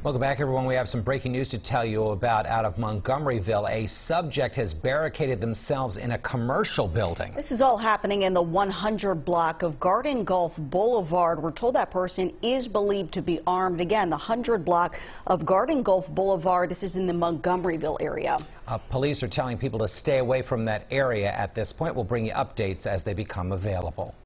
Welcome back, everyone. We have some breaking news to tell you about out of Montgomeryville. A subject has barricaded themselves in a commercial building. This is all happening in the 100 block of Garden Gulf Boulevard. We're told that person is believed to be armed. Again, the 100 block of Garden Gulf Boulevard. This is in the Montgomeryville area. Police are telling people to stay away from that area at this point. We'll bring you updates as they become available.